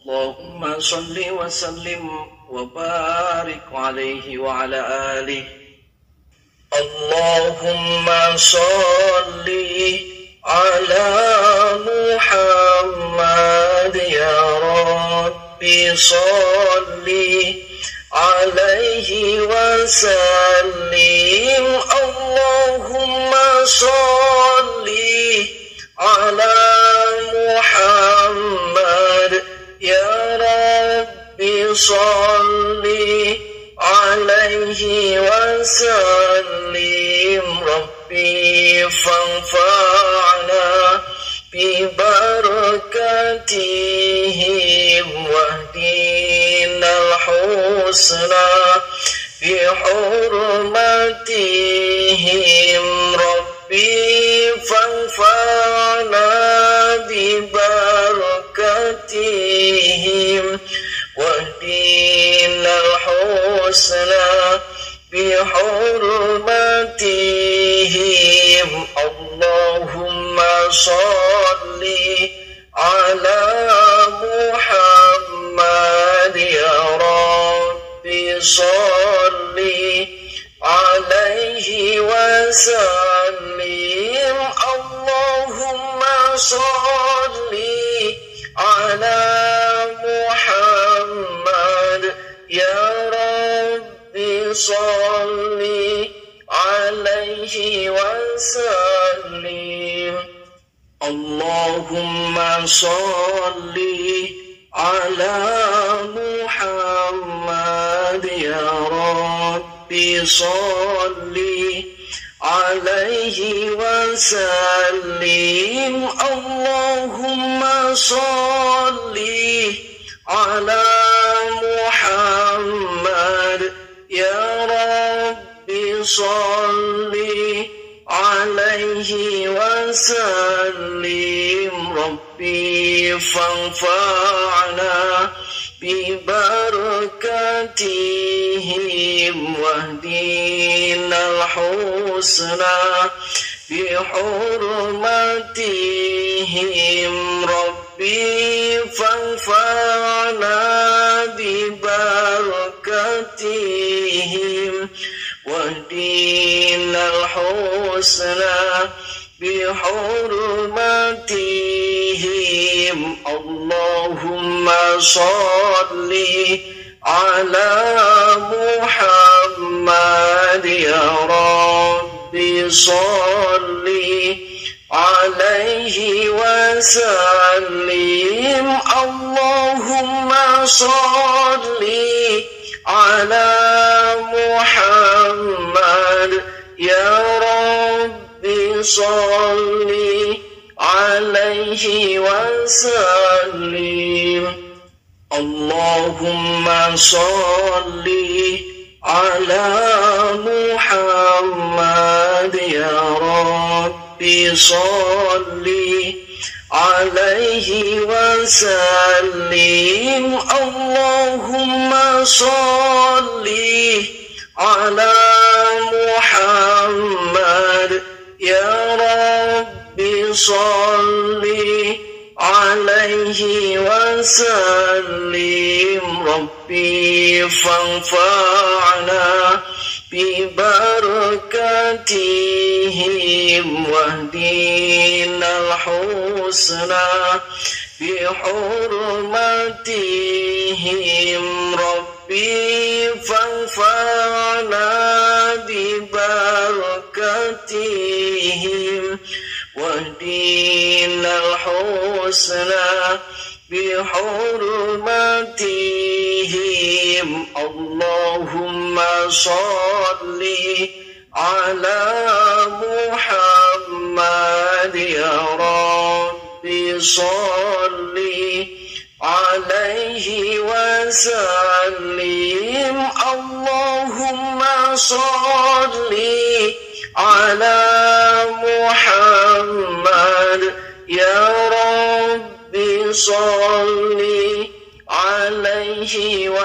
اللهم صل وسلم وبارك عليه وعلى آله. اللهم صل على محمد يا ربي صل عليه وسلم. اللهم صل على محمد يا ربي صل عليه وسلم. ربي فانفعنا ببركاتهم واهدنا الحسنى بحرمتهم. ربي فانفعنا ببركاتهم واهدنا الحسنى بحرمتهم. اللهم صل على محمد يا ربي صل عليه وسلم. اللهم صل على محمد يا ربي صل عليه وسلم. اللهم صل على محمد يا ربي صل عليه وسلم. اللهم صل على محمد يا ربي صل عليه وسلم. ربي فانفعنا ببركاتهم واهدنا الحسنى بحرمتهم. ربي فانفعنا ببركاتهم واهدنا الحسنى بحرمتهم. اللهم صل على محمد يا ربي صل عليه وسلم. اللهم صل على محمد يا ربي صل عليه وسلم. اللهم صل على محمد يا ربي صل عليه وسلم. اللهم صل على محمد يا ربي صل عليه وسلم. ربي فانفعنا ببركاتهم واهدنا الحسنى بحرمتهم. ربي فانفعنا ببركاتهم واهدنا الحسنى بحرمتهم. اللهم صل على محمد يا ربي صل عليه وسلم. اللهم صل على محمد يا ربي صل عليه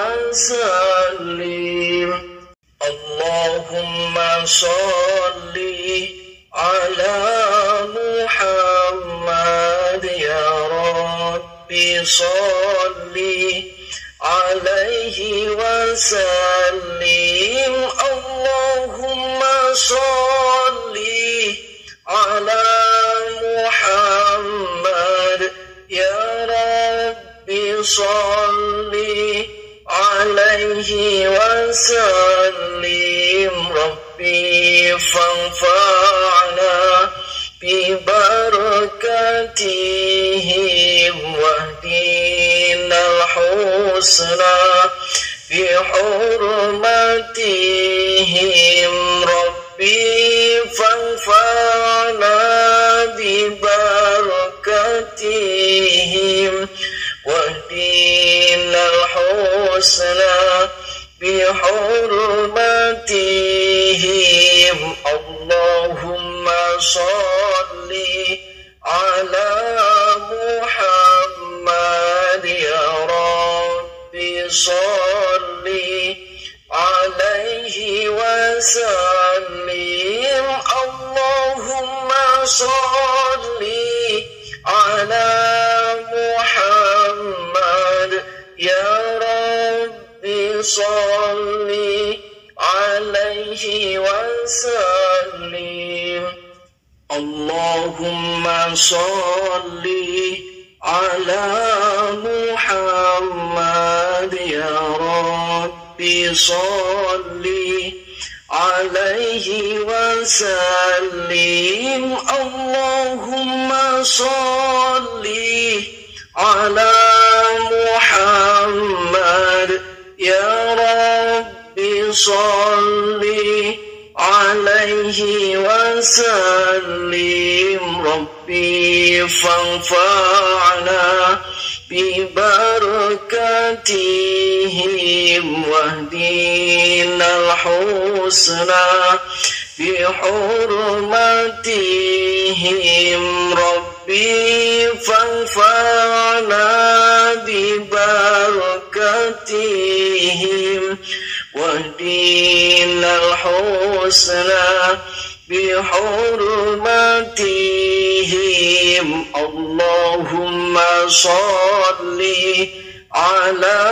وسلم. اللهم صل على محمد يا ربي صل عليه وسلم. اللهم صل على محمد يا رب صل عليه وسلم. ربي فانفعنا ببركاتهم واهدنا الحسنى بحرمتهم. ربي فانفعنا ببركاتهم واهدنا الحسنى بحرمتهم. اللهم صل على محمد يا رب صل عليه وسلم. اللهم صل على محمد يا رب صل عليه وسلم. اللهم صل على محمد يا رب صل عليه وسلم. اللهم صل على محمد يا رب صل عليه وسلم. ربي فانفعنا ببركاتهم واهدنا الحسنى بحرمتهم. ربي فانفعنا ببركاتهم واهدنا الحسنى بحرمتهم. اللهم صل على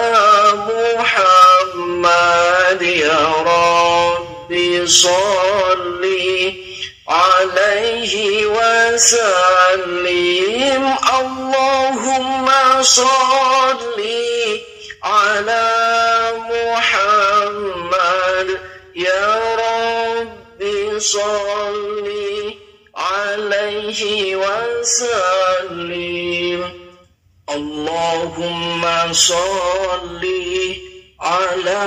محمد يا رب صل عليه وسلم. اللهم صل على محمد يا رب صل عليه وسلم. اللهم صل على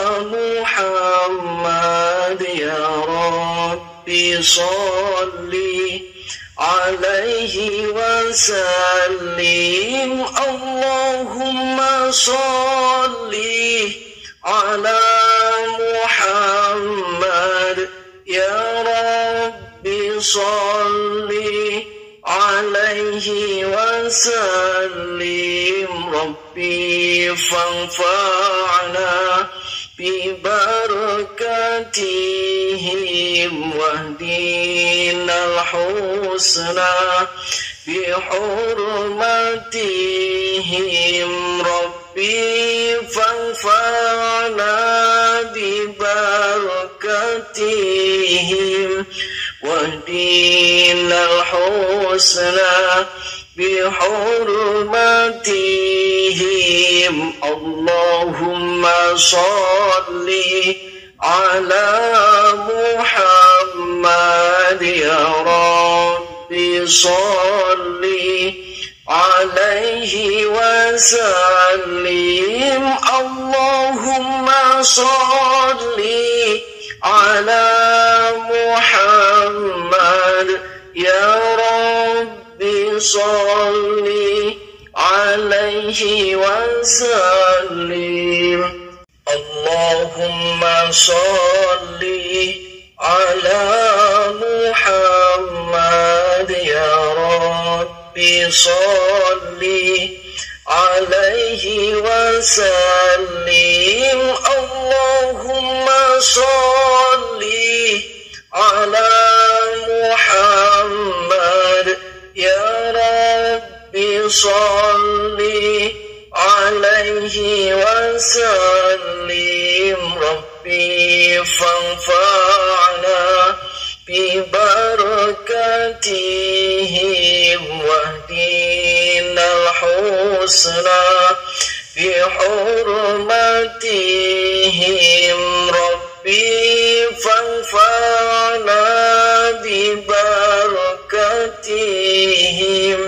محمد يا رب صل عليه وسلم. اللهم صل على محمد يا رب صل عليه وسلم. ربي فانفعنا ببركاتهم واهدنا الحسنى بحرمتهم. ربي فانفعنا ببركاتهم واهدنا الحسنى بحرمتهم. اللهم صل على محمد يا رب صل عليه وسلم. اللهم صل على محمد يا رب صل عليه وسلم. اللهم صل على محمد يا رب صل عليه وسلم. اللهم صل على محمد يا رب صل عليه وسلم. اللهم صل على محمد يا رب صل عليه وسلم. اللهم صل على محمد يا رب صل عليه وسلم. اللهم صل على محمد يا رب صل عليه وسلم. اللهم صل على محمد يا رب صل عليه وسلم. اللهم صل على محمد يا رب صل عليه وسلم. اللهم صل على محمد يا رب صل عليه وسلم. وسلم ربي فانفعنا ببركاتهم واهدنا الحسنى بحرمتهم ربي فانفعنا ببركاتهم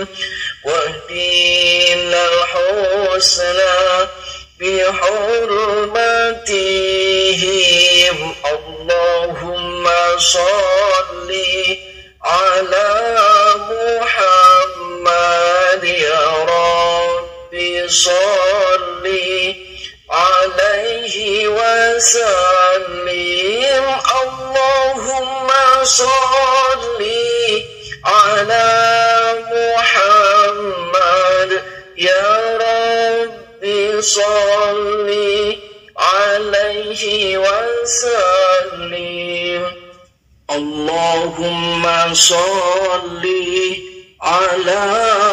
واهدنا الحسنى بحرمتهم اللهم صل على محمد يا ربي صل عليه وسلم اللهم صل على محمد يا ربي صل عليه وسلم اللهم صل على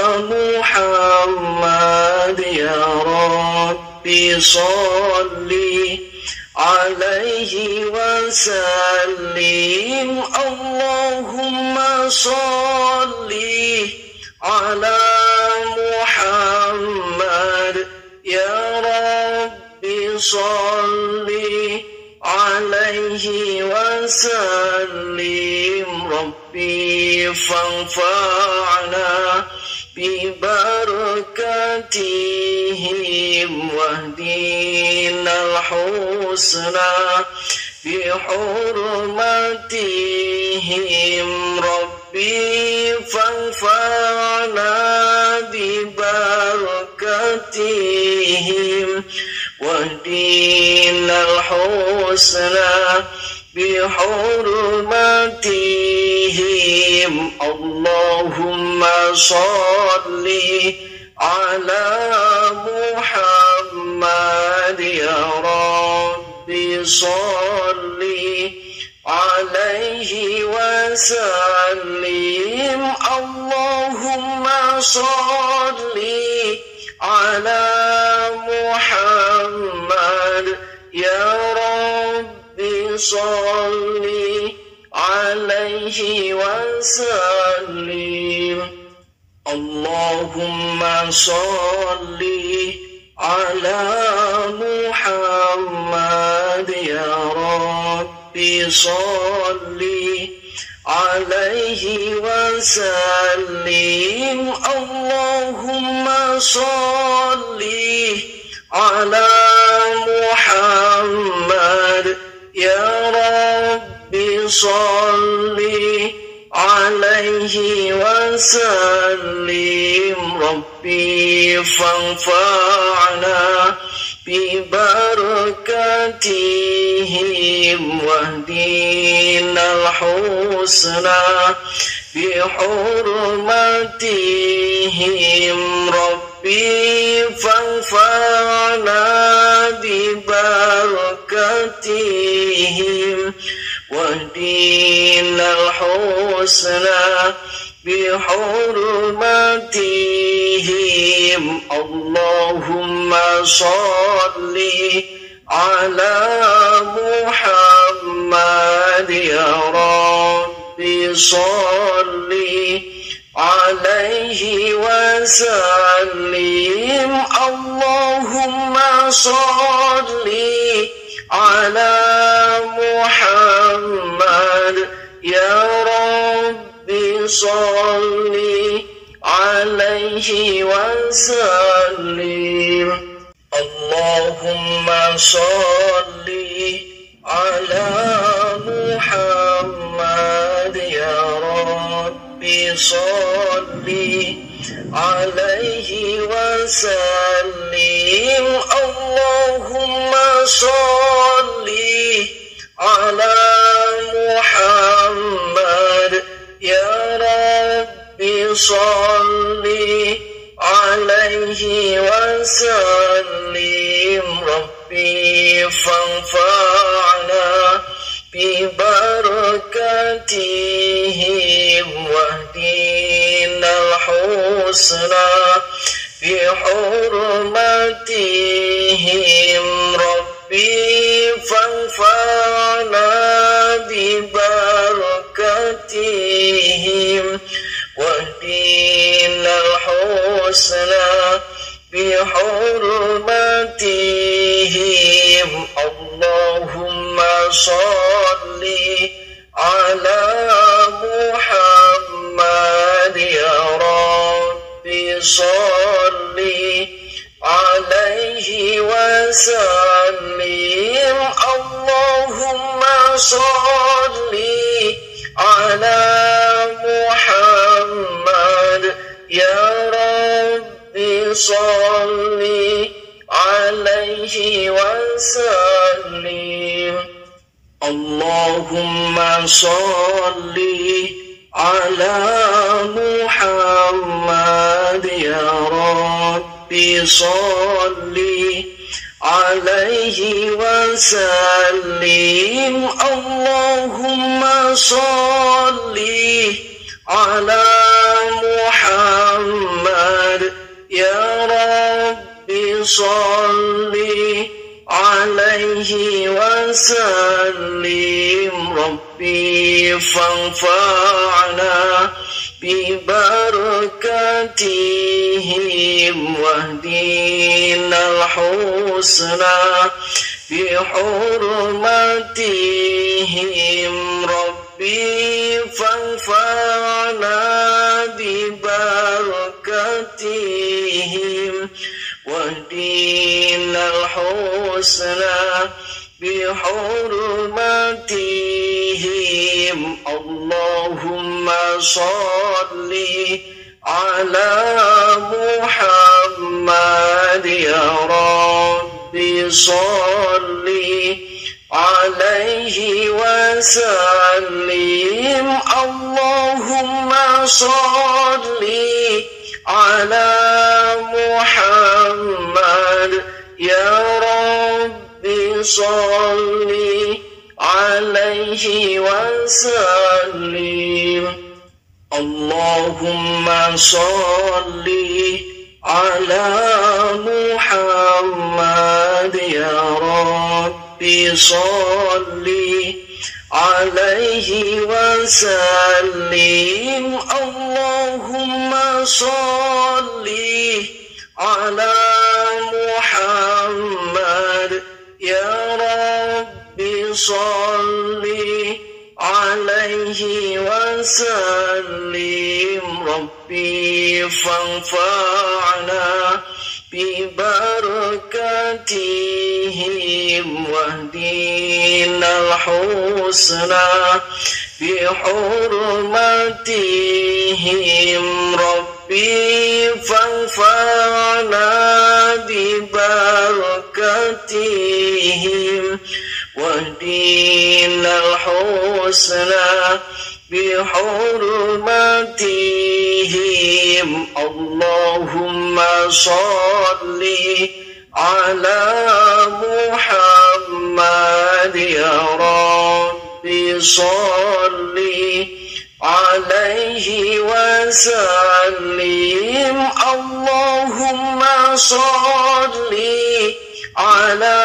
محمد يا ربي صل عليه وسلم اللهم صل على محمد يا ربي صل عليه وسلم ربي فانفعنا ببركاتهم واهدنا الحسنى بحرمتهم ربي فانفعنا ببركاتهم واهدنا الحسنى بحرمتهم اللهم صل على محمد يا ربي صل عليه وسلم اللهم صل على محمد يا ربي صل عليه وسلم اللهم صل على محمد يا ربي صل عليه وسلم اللهم صل على محمد يا ربي صل عليه وسلم ربي فانفعنا ببركاتهم واهدنا الحسنى بحرمتهم ربي فانفعنا ببركاتهم واهدنا الحسنى بحرمتهم اللهم صل على محمد يا ربي صل عليه وسلم اللهم صل على محمد يا ربي صل عليه وسلم اللهم صل على محمد يا ربي صل عليه وسلم اللهم صل على محمد يا ربي صل عليه وسلم ربي فانفعنا ببركاتهم واهدنا الحسنى بحرمتهم ربي فانفعنا ببركتهم واهدنا الحسنى بحرمتهم اللهم صل على محمد يا ربي صل عليه وسلم اللهم صل على محمد يا ربي صل عليه وسلم اللهم صل على محمد يا ربي صل عليه وسلم اللهم صل على محمد يا ربي صل عليه وسلم ربي فانفعنا ببركتهم واهدنا الحسنى بحرمتهم ربي فانفعنا ببركتهم واهدنا الحسنى بحرمتهم اللهم صل على محمد يا ربي صل عليه وسلم اللهم صل على محمد يا ربي صل عليه وسلم اللهم صل على محمد يا ربي صل عليه وسلم اللهم صل على محمد يا ربي صل عليه وسلم ربي فانفعنا ببركتهم واهدنا الحسنى بحرمتهم ربي فانفعنا ببركتهم واهدنا الحسنى بحرمتهم اللهم صل على محمد يا ربي صل عليه وسلم اللهم صل على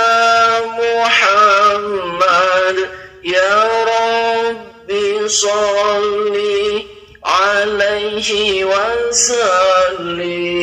محمد يا ربي صل عليه وسلم